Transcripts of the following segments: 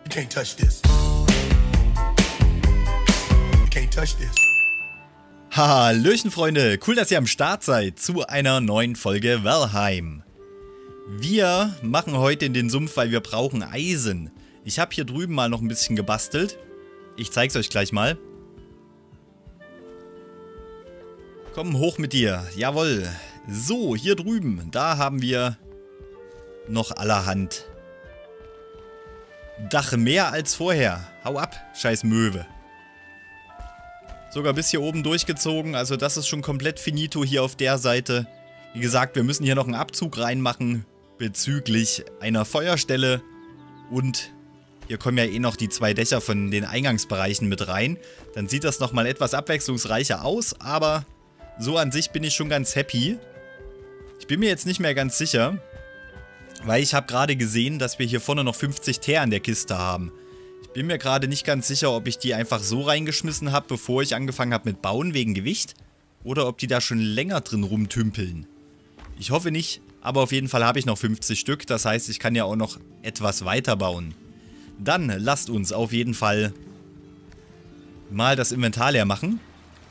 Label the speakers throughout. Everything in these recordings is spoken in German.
Speaker 1: You can't touch this. You can't touch this.
Speaker 2: Hallöchen Freunde, cool, dass ihr am Start seid zu einer neuen Folge Valheim. Wir machen heute in den Sumpf, weil wir brauchen Eisen. Ich habe hier drüben mal noch ein bisschen gebastelt. Ich zeig's euch gleich mal. Komm hoch mit dir, jawohl. So, hier drüben, da haben wir noch allerhand Dach mehr als vorher. Hau ab, scheiß Möwe. Sogar bis hier oben durchgezogen, also das ist schon komplett finito hier auf der Seite. Wie gesagt, wir müssen hier noch einen Abzug reinmachen bezüglich einer Feuerstelle. Und hier kommen ja eh noch die zwei Dächer von den Eingangsbereichen mit rein. Dann sieht das nochmal etwas abwechslungsreicher aus, aber so an sich bin ich schon ganz happy. Ich bin mir jetzt nicht mehr ganz sicher, weil ich habe gerade gesehen, dass wir hier vorne noch 50 Teer an der Kiste haben. Ich bin mir gerade nicht ganz sicher, ob ich die einfach so reingeschmissen habe, bevor ich angefangen habe mit Bauen wegen Gewicht. Oder ob die da schon länger drin rumtümpeln. Ich hoffe nicht, aber auf jeden Fall habe ich noch 50 Stück. Das heißt, ich kann ja auch noch etwas weiter bauen. Dann lasst uns auf jeden Fall mal das Inventar leer machen.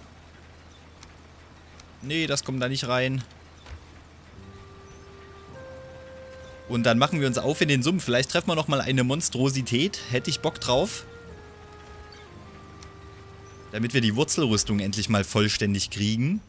Speaker 2: Nee, das kommt da nicht rein. Und dann machen wir uns auf in den Sumpf. Vielleicht treffen wir nochmal eine Monstrosität. Hätte ich Bock drauf. Damit wir die Wurzelrüstung endlich mal vollständig kriegen.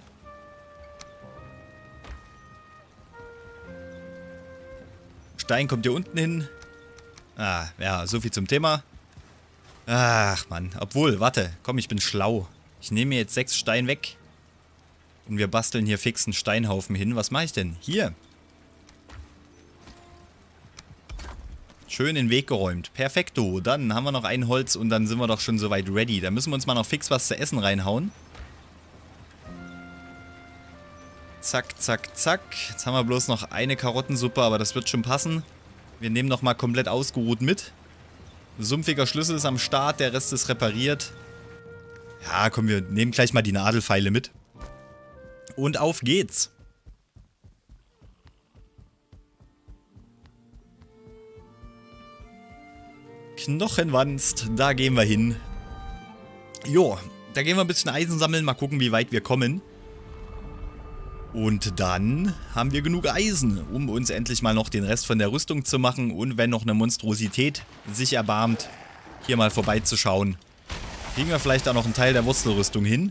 Speaker 2: Stein kommt hier unten hin. Ah, ja, so viel zum Thema. Ach, Mann. Obwohl, warte. Komm, ich bin schlau. Ich nehme mir jetzt 6 Stein weg. Und wir basteln hier fix einen Steinhaufen hin. Was mache ich denn? Hier. Schön in den Weg geräumt. Perfekto. Dann haben wir noch ein Holz und dann sind wir doch schon soweit ready. Da müssen wir uns mal noch fix was zu essen reinhauen. Zack, zack, zack. Jetzt haben wir bloß noch eine Karottensuppe, aber das wird schon passen. Wir nehmen noch mal komplett ausgeruht mit. Sumpfiger Schlüssel ist am Start, der Rest ist repariert. Ja, komm, wir nehmen gleich mal die Nadelfeile mit. Und auf geht's. Knochenwanst, da gehen wir hin. Jo, da gehen wir ein bisschen Eisen sammeln, mal gucken, wie weit wir kommen. Und dann haben wir genug Eisen, um uns endlich mal noch den Rest von der Rüstung zu machen. Und wenn noch eine Monstrosität sich erbarmt, hier mal vorbeizuschauen, kriegen wir vielleicht auch noch einen Teil der Wurzelrüstung hin.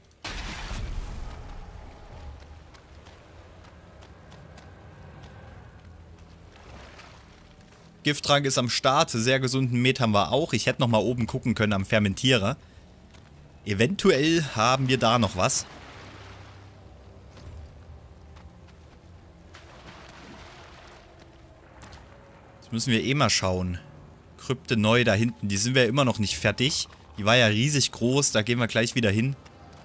Speaker 2: Gifttrank ist am Start, sehr gesunden Met haben wir auch. Ich hätte noch mal oben gucken können am Fermentierer. Eventuell haben wir da noch was. Jetzt müssen wir eh mal schauen. Krypte neu da hinten, die sind wir immer noch nicht fertig. Die war ja riesig groß, da gehen wir gleich wieder hin.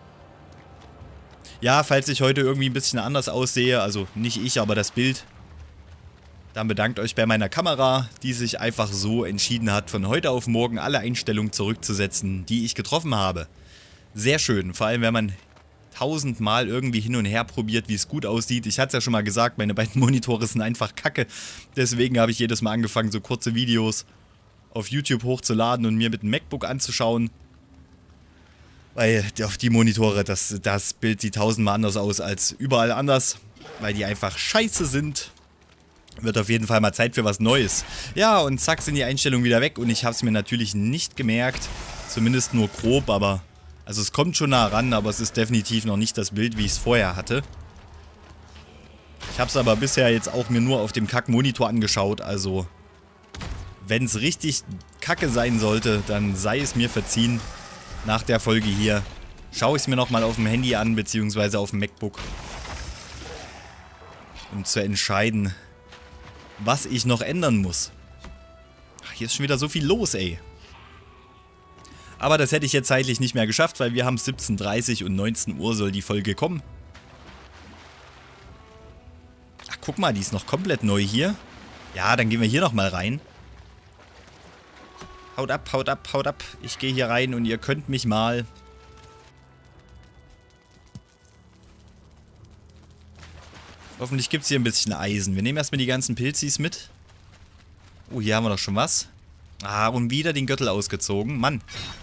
Speaker 2: Ja, falls ich heute irgendwie ein bisschen anders aussehe, also nicht ich, aber das Bild. Dann bedankt euch bei meiner Kamera, die sich einfach so entschieden hat, von heute auf morgen alle Einstellungen zurückzusetzen, die ich getroffen habe. Sehr schön, vor allem wenn man 1000-mal irgendwie hin und her probiert, wie es gut aussieht. Ich hatte es ja schon mal gesagt, meine beiden Monitore sind einfach kacke. Deswegen habe ich jedes Mal angefangen, so kurze Videos auf YouTube hochzuladen und mir mit dem MacBook anzuschauen. Weil auf die Monitore, das Bild sieht 1000-mal anders aus als überall anders, weil die einfach scheiße sind. Wird auf jeden Fall mal Zeit für was Neues. Ja, und zack sind die Einstellungen wieder weg und ich habe es mir natürlich nicht gemerkt. Zumindest nur grob, aber... Also es kommt schon nah ran, aber es ist definitiv noch nicht das Bild, wie ich es vorher hatte. Ich habe es aber bisher jetzt auch mir nur auf dem Kack-Monitor angeschaut, also... Wenn es richtig kacke sein sollte, dann sei es mir verziehen. Nach der Folge hier schaue ich es mir nochmal auf dem Handy an, beziehungsweise auf dem MacBook. Um zu entscheiden, was ich noch ändern muss. Ach, hier ist schon wieder so viel los, ey. Aber das hätte ich jetzt zeitlich nicht mehr geschafft, weil wir haben 17:30 und 19 Uhr soll die Folge kommen. Ach, guck mal, die ist noch komplett neu hier. Ja, dann gehen wir hier nochmal rein. Haut ab, haut ab, haut ab. Ich gehe hier rein und ihr könnt mich mal... Hoffentlich gibt es hier ein bisschen Eisen. Wir nehmen erstmal die ganzen Pilzis mit. Oh, hier haben wir doch schon was. Ah, und wieder den Gürtel ausgezogen. Mann.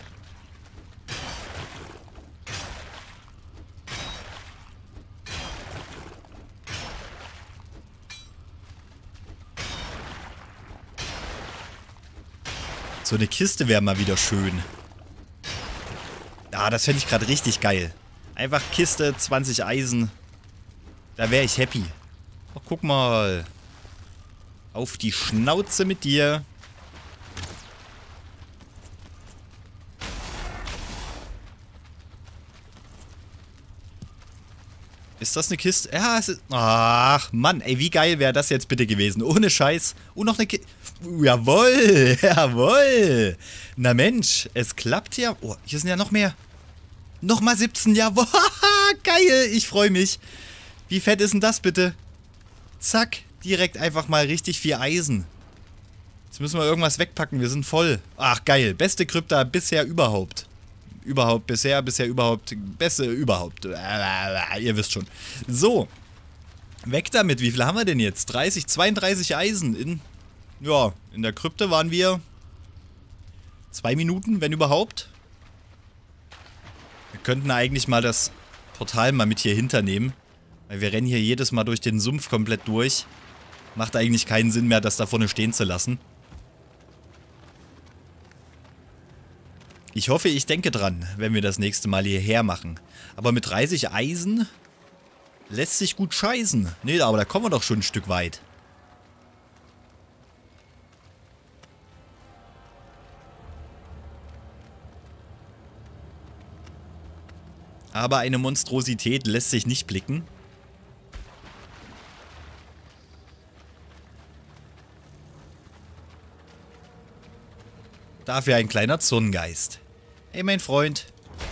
Speaker 2: So eine Kiste wäre mal wieder schön. Ah, das fände ich gerade richtig geil. Einfach Kiste, 20 Eisen. Da wäre ich happy. Ach, guck mal. Auf die Schnauze mit dir. Ist das eine Kiste? Ja, es ist... Ach, Mann, ey, wie geil wäre das jetzt bitte gewesen? Ohne Scheiß. Und noch eine Kiste. Jawohl, jawohl. Na Mensch, es klappt ja. Oh, hier sind ja noch mehr. Nochmal 17, jawohl. Geil, ich freue mich. Wie fett ist denn das bitte? Zack, direkt einfach mal richtig viel Eisen. Jetzt müssen wir irgendwas wegpacken, wir sind voll. Ach, geil, beste Krypta bisher überhaupt. Überhaupt, bisher überhaupt, beste überhaupt. Ihr wisst schon. So, weg damit. Wie viel haben wir denn jetzt? 30, 32 Eisen in... Ja, in der Krypte waren wir 2 Minuten, wenn überhaupt. Wir könnten eigentlich mal das Portal mal mit hier hinternehmen. Weil wir rennen hier jedes Mal durch den Sumpf komplett durch. Macht eigentlich keinen Sinn mehr, das da vorne stehen zu lassen. Ich hoffe, ich denke dran, wenn wir das nächste Mal hierher machen. Aber mit 30 Eisen lässt sich gut scheißen. Nee, aber da kommen wir doch schon ein Stück weit. Aber eine Monstrosität lässt sich nicht blicken. Dafür ein kleiner Zorngeist. Hey, mein Freund.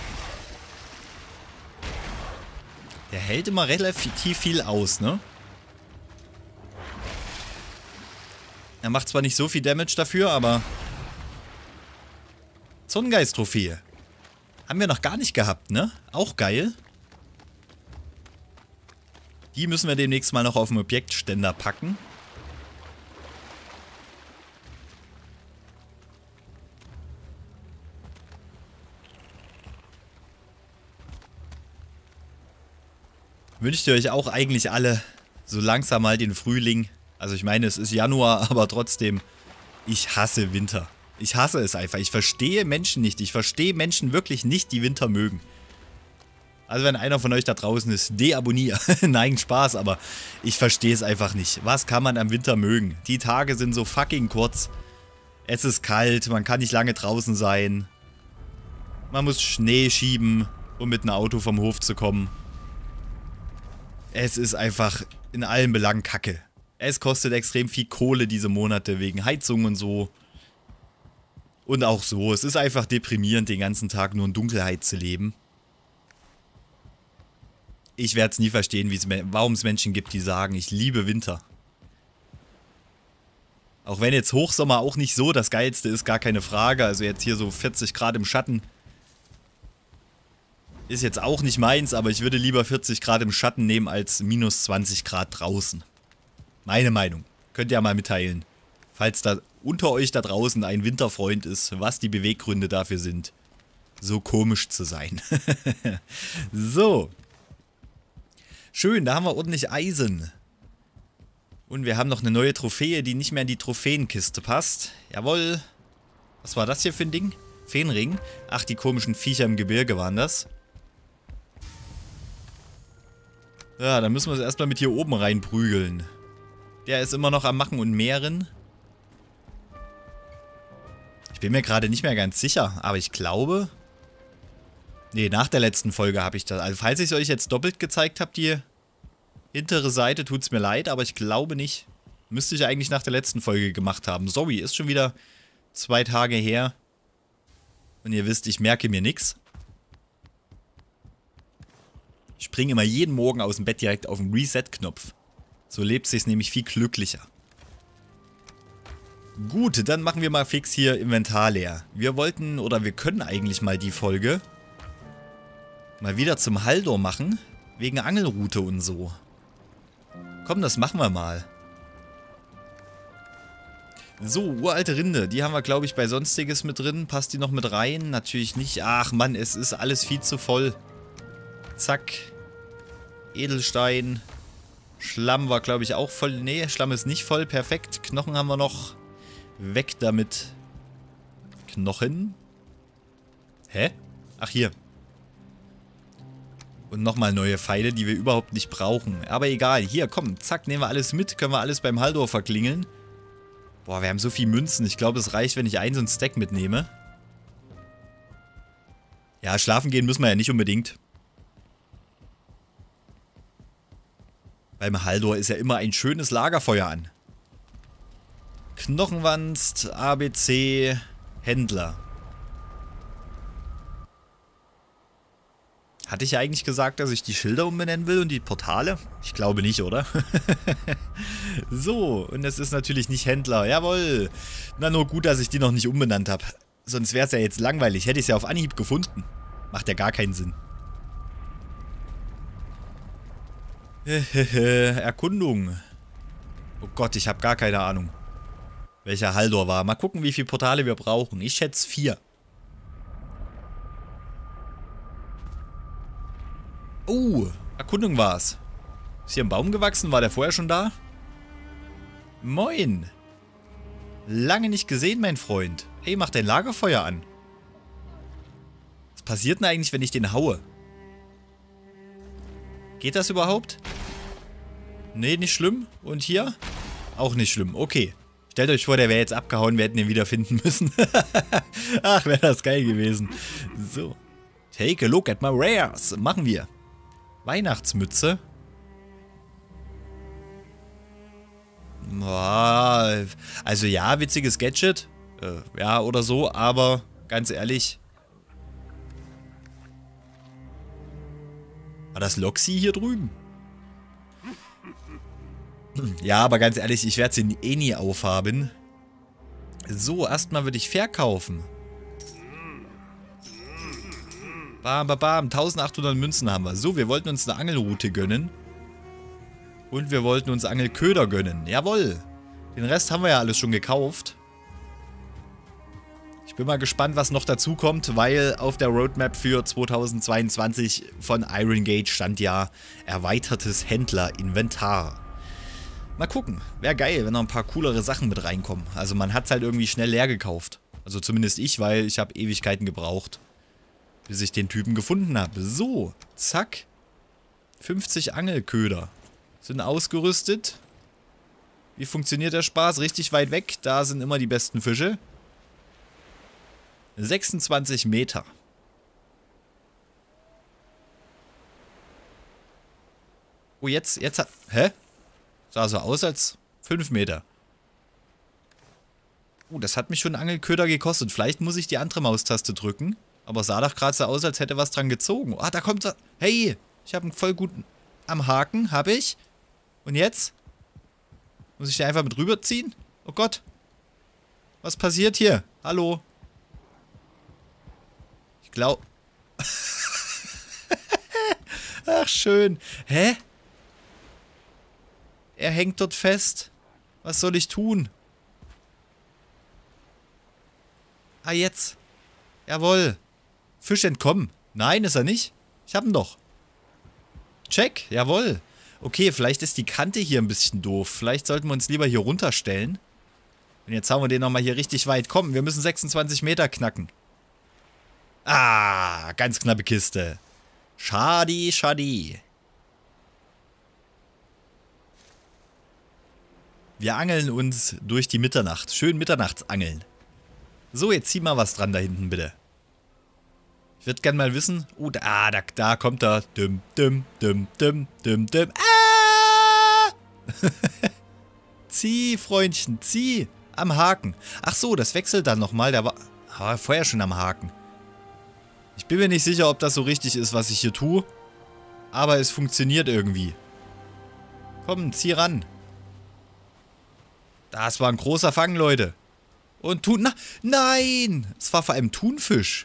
Speaker 2: Der hält immer relativ viel aus, ne? Er macht zwar nicht so viel Damage dafür, aber... Zorngeist-Trophäe. Haben wir noch gar nicht gehabt, ne? Auch geil. Die müssen wir demnächst mal noch auf den Objektständer packen. Wünscht ihr euch auch eigentlich alle so langsam mal den Frühling? Also ich meine, es ist Januar, aber trotzdem, ich hasse Winter. Ich hasse es einfach. Ich verstehe Menschen nicht. Ich verstehe Menschen wirklich nicht, die Winter mögen. Also wenn einer von euch da draußen ist, deabonniere. Nein, Spaß, aber ich verstehe es einfach nicht. Was kann man am Winter mögen? Die Tage sind so fucking kurz. Es ist kalt, man kann nicht lange draußen sein. Man muss Schnee schieben, um mit einem Auto vom Hof zu kommen. Es ist einfach in allen Belangen Kacke. Es kostet extrem viel Kohle diese Monate wegen Heizung und so. Und auch so, es ist einfach deprimierend, den ganzen Tag nur in Dunkelheit zu leben. Ich werde es nie verstehen, warum es Menschen gibt, die sagen, ich liebe Winter. Auch wenn jetzt Hochsommer auch nicht so das Geilste ist, gar keine Frage. Also jetzt hier so 40 Grad im Schatten. Ist jetzt auch nicht meins, aber ich würde lieber 40 Grad im Schatten nehmen als minus 20 Grad draußen. Meine Meinung. Könnt ihr ja mal mitteilen. Falls da unter euch da draußen ein Winterfreund ist, was die Beweggründe dafür sind, so komisch zu sein. So. Schön, da haben wir ordentlich Eisen. Und wir haben noch eine neue Trophäe, die nicht mehr in die Trophäenkiste passt. Jawohl. Was war das hier für ein Ding? Feenring? Ach, die komischen Viecher im Gebirge waren das. Ja, dann müssen wir es erstmal mit hier oben reinprügeln. Der ist immer noch am Machen und Mehren. Ich bin mir gerade nicht mehr ganz sicher, aber ich glaube... Nee, nach der letzten Folge habe ich das... Also falls ich es euch jetzt doppelt gezeigt habe, die hintere Seite, tut es mir leid, aber ich glaube nicht. Müsste ich eigentlich nach der letzten Folge gemacht haben. Sorry, ist schon wieder 2 Tage her. Und ihr wisst, ich merke mir nichts. Ich springe immer jeden Morgen aus dem Bett direkt auf den Reset-Knopf. So lebt sich's nämlich viel glücklicher. Gut, dann machen wir mal fix hier Inventar leer. Wir wollten, oder wir können eigentlich mal die Folge mal wieder zum Haldor machen, wegen Angelroute und so. Komm, das machen wir mal. So, uralte Rinde. Die haben wir, glaube ich, bei Sonstiges mit drin. Passt die noch mit rein? Natürlich nicht. Ach Mann, es ist alles viel zu voll. Zack. Edelstein. Schlamm war, glaube ich, auch voll. Nee, Schlamm ist nicht voll. Perfekt. Knochen haben wir noch. Weg damit. Knochen. Hä? Ach, hier. Und nochmal neue Pfeile, die wir überhaupt nicht brauchen. Aber egal. Hier, komm. Zack, nehmen wir alles mit. Können wir alles beim Haldor verklingeln. Boah, wir haben so viel Münzen. Ich glaube, es reicht, wenn ich so ein Stack mitnehme. Ja, schlafen gehen müssen wir ja nicht unbedingt. Beim Haldor ist ja immer ein schönes Lagerfeuer an. Knochenwanst, ABC, Händler. Hatte ich ja eigentlich gesagt, dass ich die Schilder umbenennen will und die Portale? Ich glaube nicht, oder? So, und es ist natürlich nicht Händler. Jawohl. Na, nur gut, dass ich die noch nicht umbenannt habe. Sonst wäre es ja jetzt langweilig. Hätte ich es ja auf Anhieb gefunden. Macht ja gar keinen Sinn. Erkundung. Oh Gott, ich habe gar keine Ahnung, welcher Haldor war. Mal gucken, wie viele Portale wir brauchen. Ich schätze 4. Oh, Erkundung war's. Ist hier ein Baum gewachsen? War der vorher schon da? Moin. Lange nicht gesehen, mein Freund. Hey, mach dein Lagerfeuer an. Was passiert denn eigentlich, wenn ich den haue? Geht das überhaupt? Nee, nicht schlimm. Und hier? Auch nicht schlimm. Okay. Stellt euch vor, der wäre jetzt abgehauen. Wir hätten ihn wiederfinden müssen. Ach, wäre das geil gewesen. So. Take a look at my wares. Machen wir. Weihnachtsmütze. Also ja, witziges Gadget. Ja, oder so. Aber ganz ehrlich. War das Loxi hier drüben? Ja, aber ganz ehrlich, ich werde sie eh nie aufhaben. So, erstmal würde ich verkaufen. Bam, bam, bam. 1800 Münzen haben wir. So, wir wollten uns eine Angelrute gönnen. Und wir wollten uns Angelköder gönnen. Jawohl. Den Rest haben wir ja alles schon gekauft. Ich bin mal gespannt, was noch dazu kommt, weil auf der Roadmap für 2022 von Iron Gate stand ja erweitertes Händlerinventar. Mal gucken. Wäre geil, wenn noch ein paar coolere Sachen mit reinkommen. Also man hat es halt irgendwie schnell leer gekauft. Also zumindest ich, weil ich habe Ewigkeiten gebraucht, bis ich den Typen gefunden habe. So, zack. 50 Angelköder sind ausgerüstet. Wie funktioniert der Spaß? Richtig weit weg. Da sind immer die besten Fische. 26 Meter. Oh, jetzt hat... Hä? Sah so aus als 5 Meter. Oh, das hat mich schon Angelköder gekostet. Vielleicht muss ich die andere Maustaste drücken. Aber sah doch gerade so aus, als hätte was dran gezogen. Ah, da kommt er. Hey, ich habe einen voll guten am Haken. Habe ich. Und jetzt? Muss ich den einfach mit rüberziehen? Oh Gott. Was passiert hier? Hallo? Ich glaube... Ach, schön. Hä? Er hängt dort fest. Was soll ich tun? Ah, jetzt. Jawohl. Fisch entkommen. Nein, ist er nicht. Ich hab ihn doch. Check. Jawohl. Okay, vielleicht ist die Kante hier ein bisschen doof. Vielleicht sollten wir uns lieber hier runterstellen. Und jetzt hauen wir den nochmal hier richtig weit. Komm, wir müssen 26 Meter knacken. Ah, ganz knappe Kiste. Schadi, schadi. Wir angeln uns durch die Mitternacht. Schön Mitternachtsangeln. So, jetzt zieh mal was dran da hinten, bitte. Ich würde gerne mal wissen... Oh, da kommt er. Düm, düm, düm, düm, düm, düm. Ah! Zieh, Freundchen, zieh. Am Haken. Ach so, das wechselt dann nochmal. Der war vorher schon am Haken. Ich bin mir nicht sicher, ob das so richtig ist, was ich hier tue. Aber es funktioniert irgendwie. Komm, zieh ran. Das war ein großer Fang, Leute. Und Thun... Nein! Es war vor allem Thunfisch.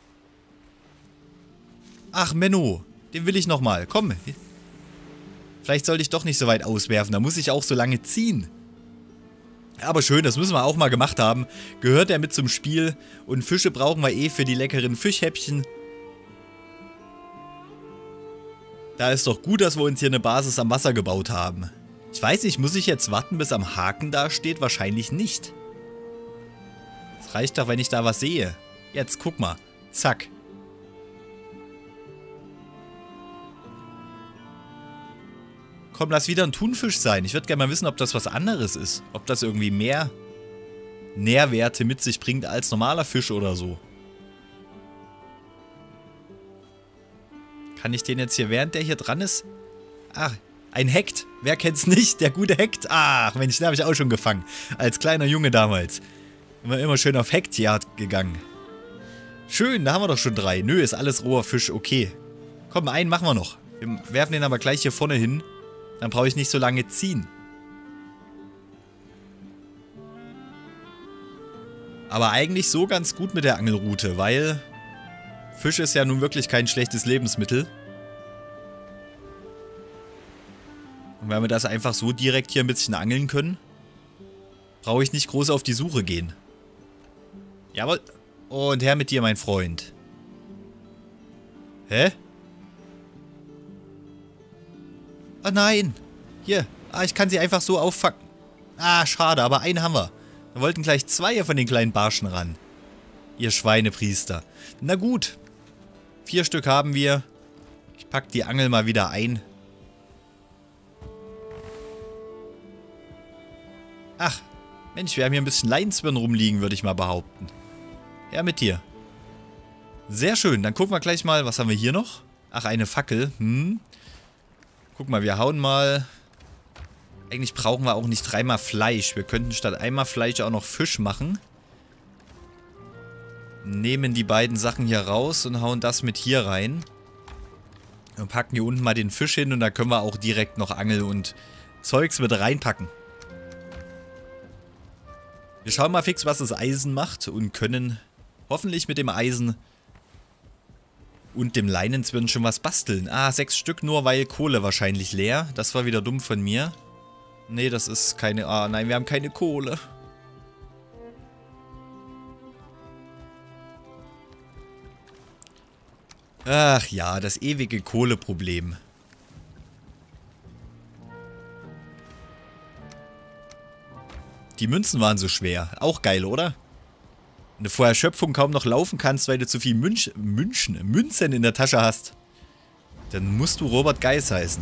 Speaker 2: Ach, Menno. Den will ich nochmal. Komm. Vielleicht sollte ich doch nicht so weit auswerfen. Da muss ich auch so lange ziehen. Aber schön, das müssen wir auch mal gemacht haben. Gehört ja mit zum Spiel. Und Fische brauchen wir eh für die leckeren Fischhäppchen. Da ist doch gut, dass wir uns hier eine Basis am Wasser gebaut haben. Ich weiß nicht, muss ich jetzt warten, bis am Haken da steht? Wahrscheinlich nicht. Es reicht doch, wenn ich da was sehe. Jetzt, guck mal. Zack. Komm, lass wieder ein Thunfisch sein. Ich würde gerne mal wissen, ob das was anderes ist. Ob das irgendwie mehr Nährwerte mit sich bringt als normaler Fisch oder so. Kann ich den jetzt hier, während der hier dran ist? Ach, ein Hekt. Wer kennt's nicht? Der gute Hekt. Ach, Mensch, den habe ich auch schon gefangen. Als kleiner Junge damals. Immer schön auf Hektjagd gegangen. Schön, da haben wir doch schon 3. Nö, ist alles roher Fisch. Okay. Komm, einen machen wir noch. Wir werfen den aber gleich hier vorne hin. Dann brauche ich nicht so lange ziehen. Aber eigentlich so ganz gut mit der Angelrute, weil Fisch ist ja nun wirklich kein schlechtes Lebensmittel. Und wenn wir das einfach so direkt hier ein bisschen angeln können, brauche ich nicht groß auf die Suche gehen. Jawohl. Und her mit dir, mein Freund. Hä? Ah, nein. Hier. Ah, ich kann sie einfach so auffangen. Ah, schade, aber einen haben wir. Wir wollten gleich 2 von den kleinen Barschen ran. Ihr Schweinepriester. Na gut. 4 Stück haben wir. Ich pack die Angel mal wieder ein. Ach, Mensch, wir haben hier ein bisschen Leinzwirn rumliegen, würde ich mal behaupten. Ja, mit dir. Sehr schön, dann gucken wir gleich mal, was haben wir hier noch? Ach, eine Fackel. Guck mal, wir hauen mal... Eigentlich brauchen wir auch nicht 3-mal Fleisch. Wir könnten statt einmal Fleisch auch noch Fisch machen. Nehmen die beiden Sachen hier raus und hauen das mit hier rein. Und packen hier unten mal den Fisch hin und da können wir auch direkt noch Angel und Zeugs mit reinpacken. Wir schauen mal fix, was das Eisen macht und können hoffentlich mit dem Eisen und dem Leinenzwirn schon was basteln. Ah, 6 Stück nur, weil Kohle wahrscheinlich leer. Das war wieder dumm von mir. Nee, das ist keine... Ah, nein, wir haben keine Kohle. Ach ja, das ewige Kohleproblem. Die Münzen waren so schwer. Auch geil, oder? Wenn du vor Erschöpfung kaum noch laufen kannst, weil du zu viel Münzen in der Tasche hast, dann musst du Robert Geis heißen.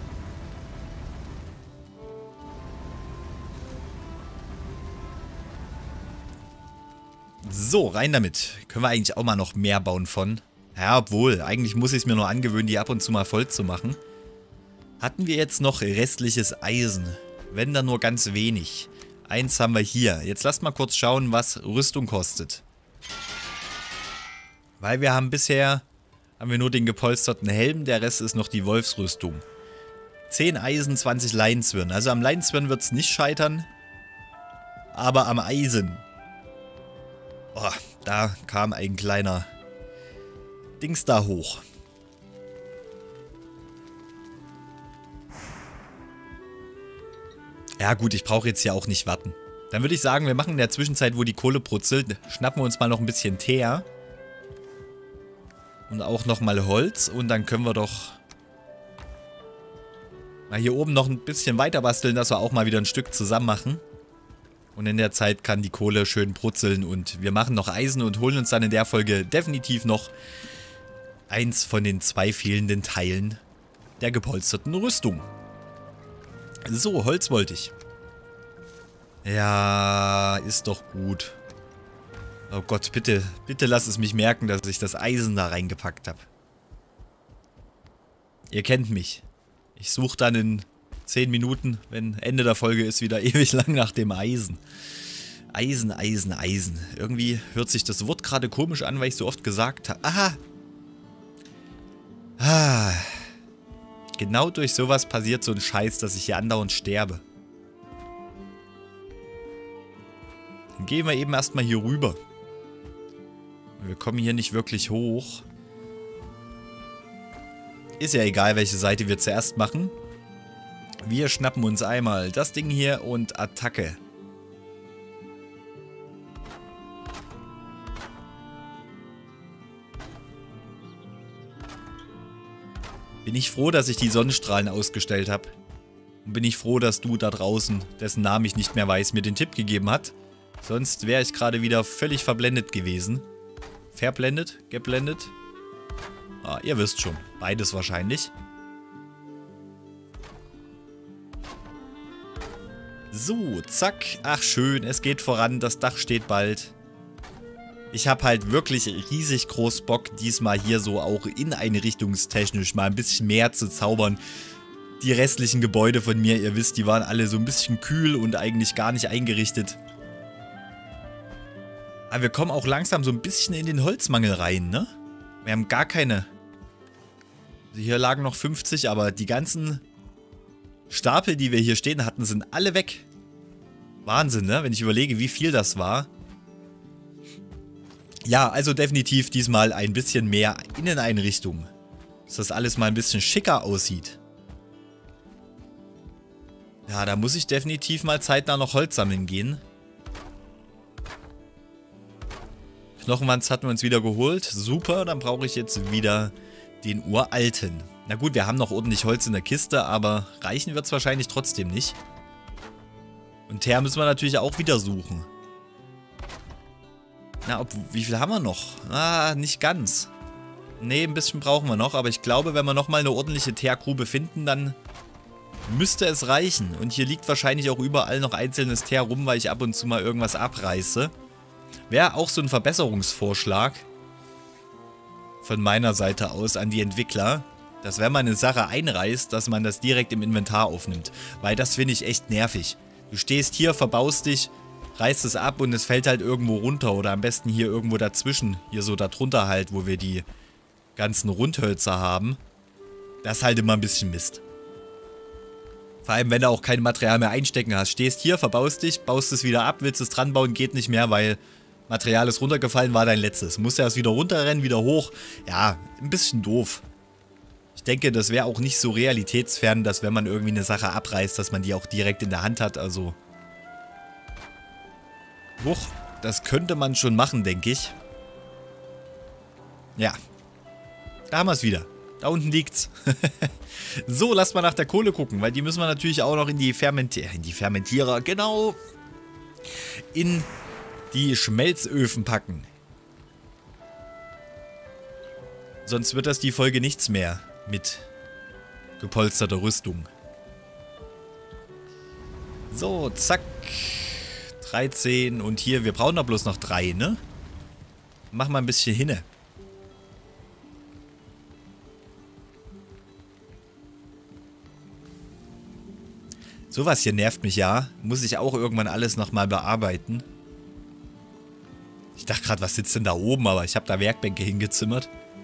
Speaker 2: So, rein damit. Können wir eigentlich auch mal noch mehr bauen von. Ja, obwohl, eigentlich muss ich es mir nur angewöhnen, die ab und zu mal voll zu machen. Hatten wir jetzt noch restliches Eisen? Wenn dann nur ganz wenig. Eins haben wir hier. Jetzt lasst mal kurz schauen, was Rüstung kostet. Weil wir haben bisher nur den gepolsterten Helm, der Rest ist noch die Wolfsrüstung. 10 Eisen, 20 Leinzwirn. Also am Leinzwirn wird es nicht scheitern. Aber am Eisen. Oh, da kam ein kleiner Dings da hoch. Ja gut, ich brauche jetzt ja auch nicht warten. Dann würde ich sagen, wir machen in der Zwischenzeit, wo die Kohle brutzelt, schnappen wir uns mal noch ein bisschen Teer. Und auch nochmal Holz. Und dann können wir doch mal hier oben noch ein bisschen weiter basteln, dass wir auch mal wieder ein Stück zusammen machen. Und in der Zeit kann die Kohle schön brutzeln. Und wir machen noch Eisen und holen uns dann in der Folge definitiv noch eins von den 2 fehlenden Teilen der gepolsterten Rüstung. So, Holz wollte ich. Ja, ist doch gut. Oh Gott, bitte, bitte lass es mich merken, dass ich das Eisen da reingepackt habe. Ihr kennt mich. Ich suche dann in 10 Minuten, wenn Ende der Folge ist, wieder ewig lang nach dem Eisen. Eisen, Eisen, Eisen. Irgendwie hört sich das Wort gerade komisch an, weil ich so oft gesagt habe. Aha! Ah. Genau durch sowas passiert so ein Scheiß, dass ich hier andauernd sterbe. Dann gehen wir eben erstmal hier rüber. Wir kommen hier nicht wirklich hoch. Ist ja egal, welche Seite wir zuerst machen. Wir schnappen uns einmal das Ding hier und Attacke. Bin ich froh, dass ich die Sonnenstrahlen ausgestellt habe. Und bin ich froh, dass du da draußen, dessen Namen ich nicht mehr weiß, mir den Tipp gegeben hat. Sonst wäre ich gerade wieder völlig verblendet gewesen. Verblendet? Geblendet? Ah, ihr wisst schon. Beides wahrscheinlich. So, zack. Ach schön, es geht voran. Das Dach steht bald. Ich habe halt wirklich riesig groß Bock, diesmal hier so auch inneneinrichtungstechnisch mal ein bisschen mehr zu zaubern. Die restlichen Gebäude von mir, ihr wisst, die waren alle so ein bisschen kühl und eigentlich gar nicht eingerichtet. Aber wir kommen auch langsam so ein bisschen in den Holzmangel rein, ne? Wir haben gar keine... Also hier lagen noch 50, aber die ganzen Stapel, die wir hier stehen hatten, sind alle weg. Wahnsinn, ne? Wenn ich überlege, wie viel das war. Ja, also definitiv diesmal ein bisschen mehr Inneneinrichtung. Dass das alles mal ein bisschen schicker aussieht. Ja, da muss ich definitiv mal zeitnah noch Holz sammeln gehen. Knochenwanz hatten wir uns wieder geholt. Super, dann brauche ich jetzt wieder den uralten. Na gut, wir haben noch ordentlich Holz in der Kiste, aber reichen wird es wahrscheinlich trotzdem nicht. Und Teer müssen wir natürlich auch wieder suchen. Na, wie viel haben wir noch? Ah, nicht ganz. Ne, ein bisschen brauchen wir noch, aber ich glaube, wenn wir nochmal eine ordentliche Teergrube finden, dann müsste es reichen. Und hier liegt wahrscheinlich auch überall noch einzelnes Teer rum, weil ich ab und zu mal irgendwas abreiße. Wäre auch so ein Verbesserungsvorschlag von meiner Seite aus an die Entwickler, dass wenn man eine Sache einreißt, dass man das direkt im Inventar aufnimmt. Weil das finde ich echt nervig. Du stehst hier, verbaust dich, reißt es ab und es fällt halt irgendwo runter oder am besten hier irgendwo dazwischen, hier so darunter halt, wo wir die ganzen Rundhölzer haben. Das ist halt immer ein bisschen Mist. Vor allem, wenn du auch kein Material mehr einstecken hast. Stehst hier, verbaust dich, baust es wieder ab, willst es dran bauen, geht nicht mehr, weil Material ist runtergefallen, war dein letztes. Musst du erst wieder runterrennen, wieder hoch. Ja, ein bisschen doof. Ich denke, das wäre auch nicht so realitätsfern, dass wenn man irgendwie eine Sache abreißt, dass man die auch direkt in der Hand hat, also... Huch, das könnte man schon machen, denke ich. Ja. Da haben wir es wieder. Da unten liegt's. So, lasst mal nach der Kohle gucken, weil die müssen wir natürlich auch noch in die Fermentierer, genau. In die Schmelzöfen packen. Sonst wird das die Folge nichts mehr mit gepolsterter Rüstung. So, zack. 13 und hier, wir brauchen doch bloß noch 3, ne? Mach mal ein bisschen hinne. Sowas hier nervt mich ja. Muss ich auch irgendwann alles nochmal bearbeiten. Ich dachte gerade, was sitzt denn da oben? Aber ich habe da Werkbänke hingezimmert.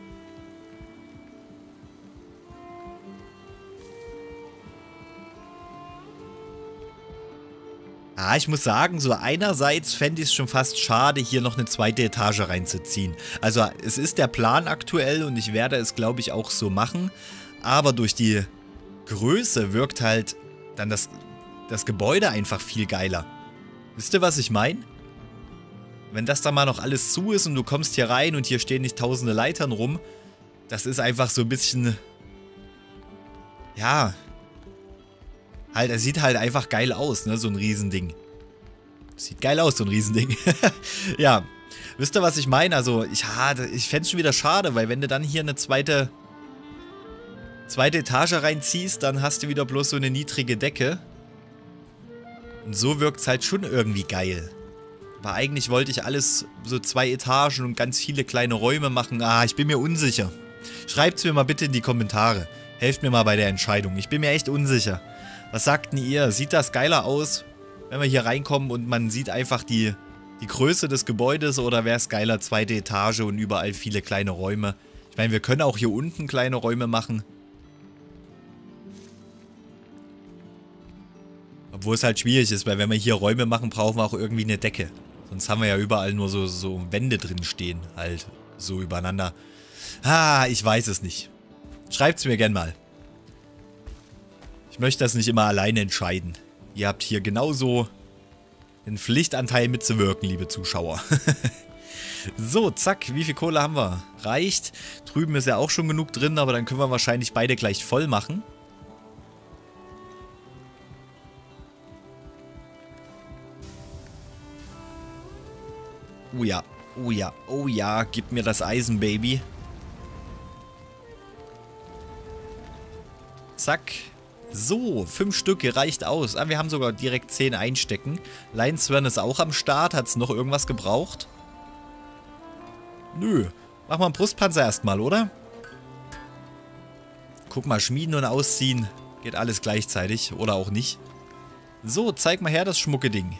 Speaker 2: Ah, ich muss sagen, so einerseits fände ich es schon fast schade, hier noch eine zweite Etage reinzuziehen. Also es ist der Plan aktuell und ich werde es, glaube ich, auch so machen. Aber durch die Größe wirkt halt dann das Gebäude einfach viel geiler. Wisst ihr, was ich meine? Wenn das da mal noch alles zu ist und du kommst hier rein und hier stehen nicht tausende Leitern rum, das ist einfach so ein bisschen... Ja... Halt, es sieht halt einfach geil aus, ne, so ein Riesending. Sieht geil aus, so ein Riesending. Ja, wisst ihr, was ich meine? Also, ich fände es schon wieder schade, weil wenn du dann hier eine zweite Etage reinziehst, dann hast du wieder bloß so eine niedrige Decke. Und so wirkt es halt schon irgendwie geil. Aber eigentlich wollte ich alles so 2 Etagen und ganz viele kleine Räume machen. Ah, ich bin mir unsicher. Schreibt es mir mal bitte in die Kommentare. Helft mir mal bei der Entscheidung. Ich bin mir echt unsicher. Was sagt denn ihr? Sieht das geiler aus, wenn wir hier reinkommen und man sieht einfach die Größe des Gebäudes, oder wäre es geiler, 2. Etage und überall viele kleine Räume? Ich meine, wir können auch hier unten kleine Räume machen. Obwohl es halt schwierig ist, weil wenn wir hier Räume machen, brauchen wir auch irgendwie eine Decke. Sonst haben wir ja überall nur so Wände drin stehen, halt so übereinander. Ah, ich weiß es nicht. Schreibt es mir gern mal. Ich möchte das nicht immer alleine entscheiden. Ihr habt hier genauso den Pflichtanteil mitzuwirken, liebe Zuschauer. So, zack, wie viel Kohle haben wir? Reicht. Drüben ist ja auch schon genug drin, aber dann können wir wahrscheinlich beide gleich voll machen. Oh ja, oh ja, oh ja, gib mir das Eisen, Baby. Zack. So, 5 Stück reicht aus. Ah, wir haben sogar direkt 10 einstecken. Linesworn ist auch am Start. Hat es noch irgendwas gebraucht? Nö. Mach mal einen Brustpanzer erstmal, oder? Guck mal, schmieden und ausziehen. Geht alles gleichzeitig. Oder auch nicht. So, zeig mal her das schmucke Ding.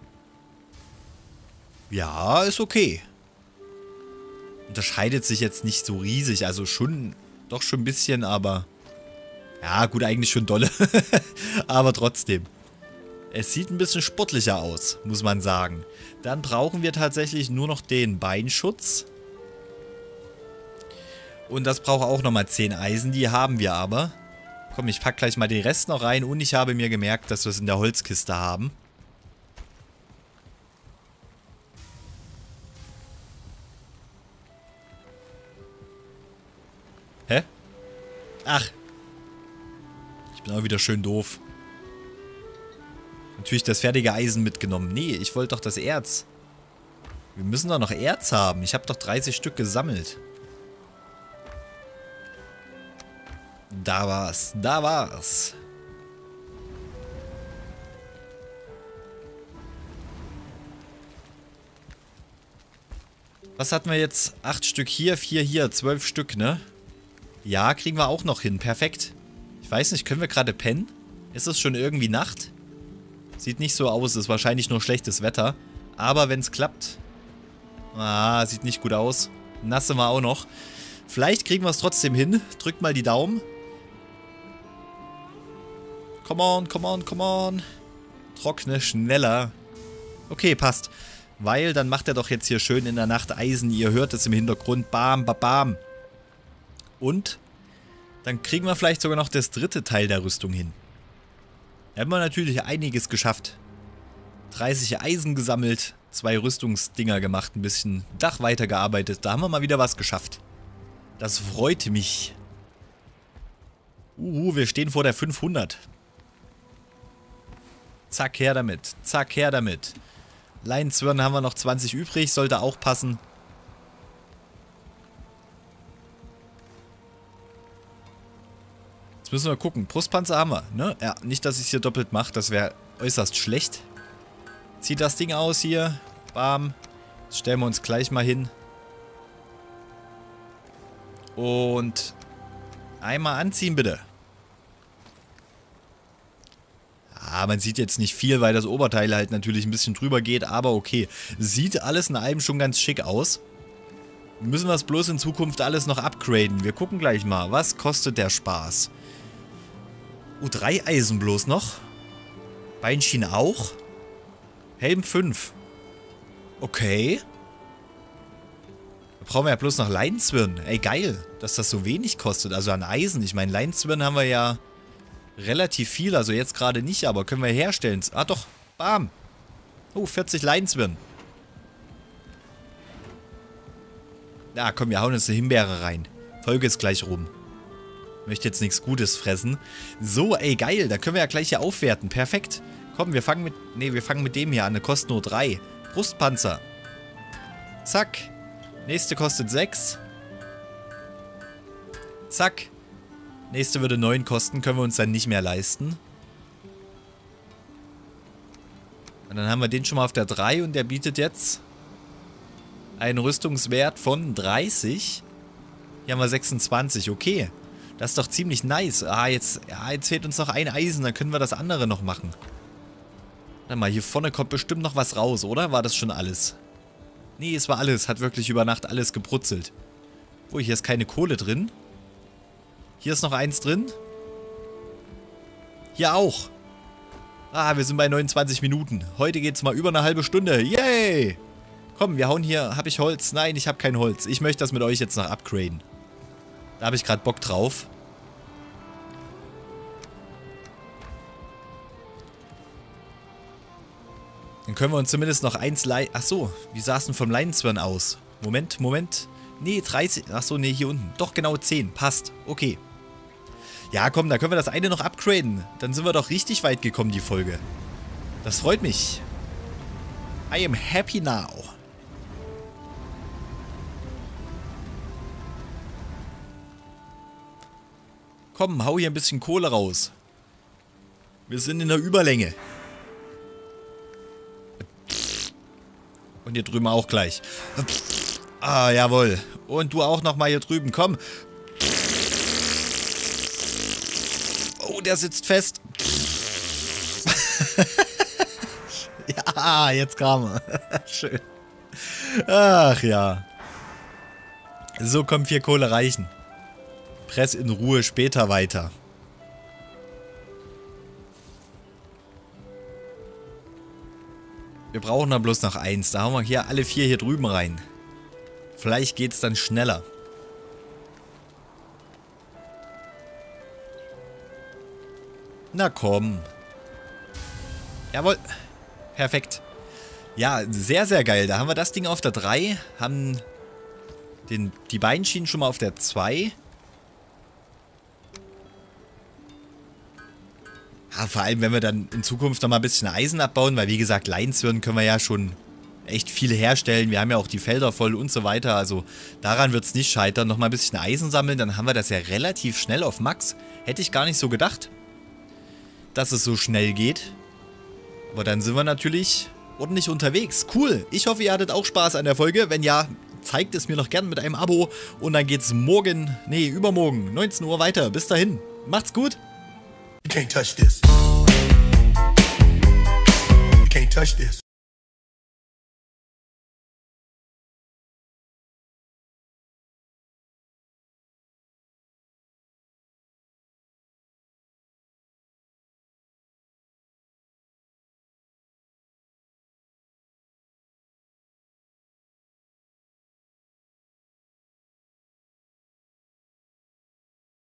Speaker 2: Ja, ist okay. Unterscheidet sich jetzt nicht so riesig. Also schon, doch schon ein bisschen, aber... Ja, gut, eigentlich schon dolle. Aber trotzdem. Es sieht ein bisschen sportlicher aus, muss man sagen. Dann brauchen wir tatsächlich nur noch den Beinschutz. Und das braucht auch nochmal 10 Eisen, die haben wir aber. Komm, ich pack gleich mal den Rest noch rein und ich habe mir gemerkt, dass wir es in der Holzkiste haben. Hä? Ach. Ich bin auch wieder schön doof. Natürlich das fertige Eisen mitgenommen. Nee, ich wollte doch das Erz. Wir müssen doch noch Erz haben. Ich habe doch 30 Stück gesammelt. Da war's. Da war's. Was hatten wir jetzt? 8 Stück hier, 4 hier, 12 Stück, ne? Ja, kriegen wir auch noch hin. Perfekt. Ich weiß nicht, können wir gerade pennen? Ist es schon irgendwie Nacht? Sieht nicht so aus, ist wahrscheinlich nur schlechtes Wetter. Aber wenn es klappt... Ah, sieht nicht gut aus. Nass sind wir auch noch. Vielleicht kriegen wir es trotzdem hin. Drückt mal die Daumen. Come on, come on, come on. Trockne schneller. Okay, passt. Weil, dann macht er doch jetzt hier schön in der Nacht Eisen. Ihr hört es im Hintergrund. Bam, bam, bam. Und... Dann kriegen wir vielleicht sogar noch das dritte Teil der Rüstung hin. Da haben wir natürlich einiges geschafft. 30 Eisen gesammelt, 2 Rüstungsdinger gemacht, ein bisschen Dach weitergearbeitet. Da haben wir mal wieder was geschafft. Das freut mich. Wir stehen vor der 500. Zack, her damit. Zack, her damit. Linesworn haben wir noch 20 übrig, sollte auch passen. Jetzt müssen wir gucken. Brustpanzer haben wir, ne? Ja, nicht, dass ich es hier doppelt mache. Das wäre äußerst schlecht. Zieht das Ding aus hier. Bam. Jetzt stellen wir uns gleich mal hin. Und einmal anziehen, bitte. Ah, man sieht jetzt nicht viel, weil das Oberteil halt natürlich ein bisschen drüber geht. Aber okay. Sieht alles in allem schon ganz schick aus. Müssen wir es bloß in Zukunft alles noch upgraden. Wir gucken gleich mal. Was kostet der Spaß? 3 Eisen bloß noch. Beinschiene auch. Helm 5. Okay. Da brauchen wir ja bloß noch Linesworn. Ey, geil, dass das so wenig kostet. Also an Eisen. Ich meine, Linesworn haben wir ja relativ viel. Also jetzt gerade nicht, aber können wir herstellen. Ah, doch. Bam. Oh, 40 Linesworn. Ja, komm, wir hauen uns eine Himbeere rein. Folge ist gleich rum. Möchte jetzt nichts Gutes fressen. So, ey, geil. Da können wir ja gleich hier aufwerten. Perfekt. Komm, wir fangen mit... Ne, wir fangen mit dem hier an. Der kostet nur 3. Brustpanzer. Zack. Nächste kostet 6. Zack. Nächste würde 9 kosten. Können wir uns dann nicht mehr leisten. Und dann haben wir den schon mal auf der 3. Und der bietet jetzt einen Rüstungswert von 30. Hier haben wir 26. Okay. Das ist doch ziemlich nice. Ah, jetzt fehlt uns noch ein Eisen. Dann können wir das andere noch machen. Warte mal, hier vorne kommt bestimmt noch was raus, oder? War das schon alles? Nee, es war alles. Hat wirklich über Nacht alles gebrutzelt. Oh, hier ist keine Kohle drin. Hier ist noch eins drin. Hier auch. Ah, wir sind bei 29 Minuten. Heute geht's mal über eine halbe Stunde. Yay! Komm, wir hauen hier. Habe ich Holz? Nein, ich habe kein Holz. Ich möchte das mit euch jetzt noch upgraden. Da habe ich gerade Bock drauf. Dann können wir uns zumindest noch eins leisten. Achso, wie sah es denn vom Leinenzwirn aus? Moment. Nee, 30. Achso, nee, hier unten. Doch, genau 10. Passt. Okay. Ja, komm, da können wir das eine noch upgraden. Dann sind wir doch richtig weit gekommen, die Folge. Das freut mich. I am happy now. Komm, hau hier ein bisschen Kohle raus. Wir sind in der Überlänge. Und hier drüben auch gleich. Ah, jawohl. Und du auch nochmal hier drüben, komm. Oh, der sitzt fest. Ja, jetzt kam er. Schön. Ach ja. So, komm, 4 Kohle reichen. Press in Ruhe später weiter. Wir brauchen dann bloß noch 1. Da haben wir hier alle 4 hier drüben rein. Vielleicht geht es dann schneller. Na komm. Jawohl. Perfekt. Ja, sehr, sehr geil. Da haben wir das Ding auf der 3. Haben die Beinschienen schon mal auf der 2. Ja, vor allem, wenn wir dann in Zukunft noch mal ein bisschen Eisen abbauen, weil wie gesagt, Leinenzwirn können wir ja schon echt viele herstellen. Wir haben ja auch die Felder voll und so weiter. Also daran wird es nicht scheitern. Noch mal ein bisschen Eisen sammeln, dann haben wir das ja relativ schnell auf Max. Hätte ich gar nicht so gedacht, dass es so schnell geht. Aber dann sind wir natürlich ordentlich unterwegs. Cool. Ich hoffe, ihr hattet auch Spaß an der Folge. Wenn ja, zeigt es mir noch gern mit einem Abo. Und dann geht's übermorgen, 19 Uhr weiter. Bis dahin. Macht's gut.
Speaker 1: You can't touch this. You can't touch this.